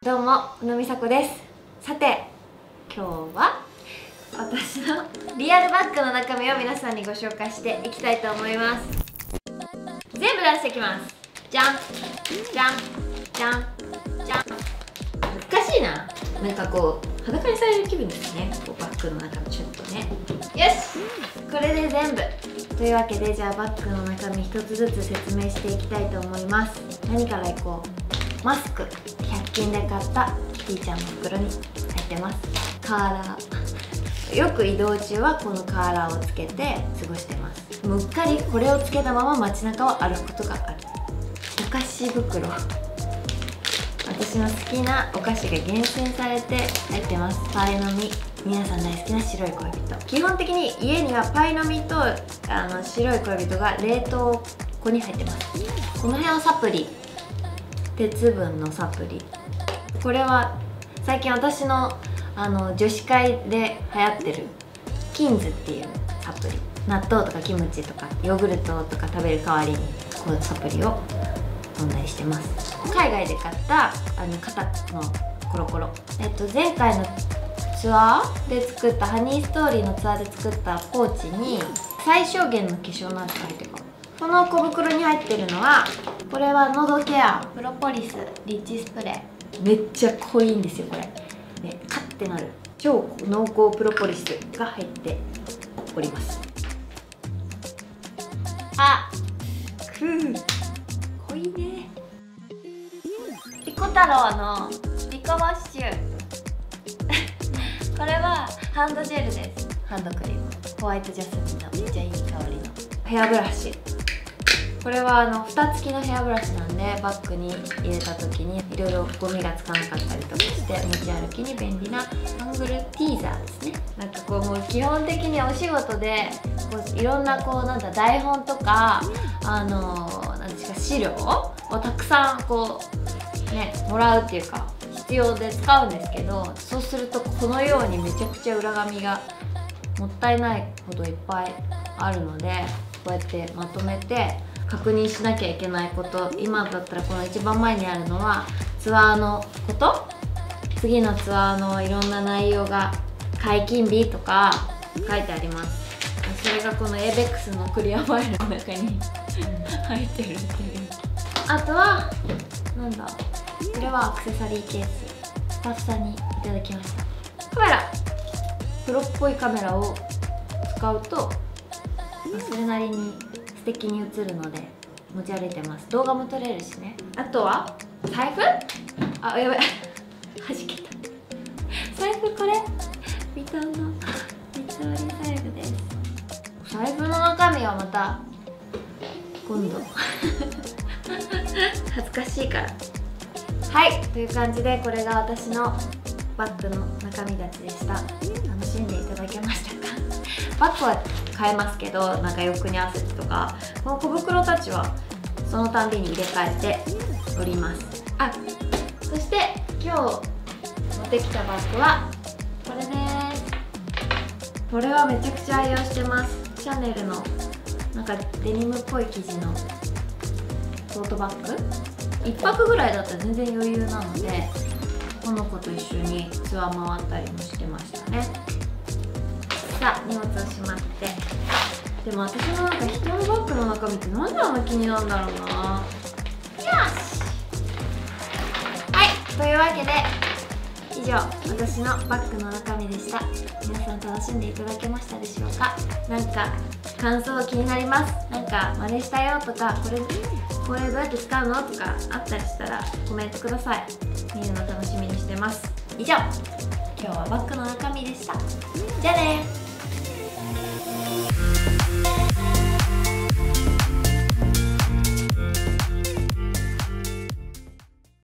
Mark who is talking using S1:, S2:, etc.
S1: どうも、小野美佐子です。さて、今日は私のリアルバッグの中身を皆さんにご紹介していきたいと思います。全部出していきます。じゃんじゃんじゃんじゃん。難しいな。なんかこう裸にされる気分ですね。こうバッグの中身ちょっとね。よし、これで全部というわけで、じゃあバッグの中身一つずつ説明していきたいと思います。何からいこう。マスク、100均で買ったキティちゃんの袋に入ってます。カーラー、よく移動中はこのカーラーをつけて過ごしてます。もううっかりこれをつけたまま街中を歩くことがある。お菓子袋、私の好きなお菓子が厳選されて入ってます。パイの実、皆さん大好きな白い恋人。基本的に家にはパイの実と白い恋人が冷凍庫に入ってます。この辺はサプリ、鉄分のサプリ。これは最近私の女子会で流行ってるキンズっていうサプリ。納豆とかキムチとかヨーグルトとか食べる代わりにこうサプリを飲んだりしてます。海外で買った肩のコロコロ、前回のツアーで作ったハニーストーリーのツアーで作ったポーチに最小限の化粧なんて書いてるかも。この小袋に入ってるのは、これは喉ケアプロポリスリッチスプレー。めっちゃ濃いんですよこれ。でカッてなる超濃厚プロポリスが入っております。あ、濃いね。ピコ太郎のピコウォッシュこれはハンドジェルです。ハンドクリーム、ホワイトジャスミンのめっちゃいい香りのヘアブラシ。これは蓋付きのヘアブラシなんで、バッグに入れた時にいろいろゴミがつかなかったりとかして持ち歩きに便利なハングルティーザーですね。なんかこう、もう基本的にお仕事でこういろんなこう台本とか何ですか、資料をたくさんこうねもらうっていうか必要で使うんですけど、そうするとこのようにめちゃくちゃ裏紙がもったいないほどいっぱいあるので、こうやってまとめて確認しなきゃいけないこと。今だったらこの一番前にあるのはツアーのこと、次のツアーのいろんな内容が解禁日とか書いてあります。それがこの ABEX のクリアファイルの中に入ってるっていう。あとはなんだ、これはアクセサリーケース、スタッフさんにいただきました。カメラ、プロっぽいカメラを使うとそれなりに素敵に映るので持ち歩いてます。動画も撮れるしね。あとは財布、あ、やばい弾けた。財布、これヴィトンの三つ折り財布です。財布の中身はまた今度恥ずかしいから。はい、という感じでこれが私のバッグの中身たちでした。楽しんでいただけましたか？バッグは変えますけど、なんか洋服に合わせてとか、この小袋たちはそのたんびに入れ替えております。あ、そして今日持ってきたバッグはこれです。これはめちゃくちゃ愛用してます。シャネルのなんかデニムっぽい生地のトートバッグ。1泊ぐらいだったら全然余裕なので、この子と一緒にツアー回ったりもしてましたね。さあ、荷物をしまって。でも私のなんか人のバッグの中身ってなんであんな気になるんだろうな。よし、はい、というわけで以上、私のバッグの中身でした。皆さん楽しんでいただけましたでしょうか？なんか感想気になります。なんか真似したよとか、これどうやって使うのとかあったりしたらコメントください。見るの楽しみにしてます。以上、今日はバッグの中身でした。じゃあねー。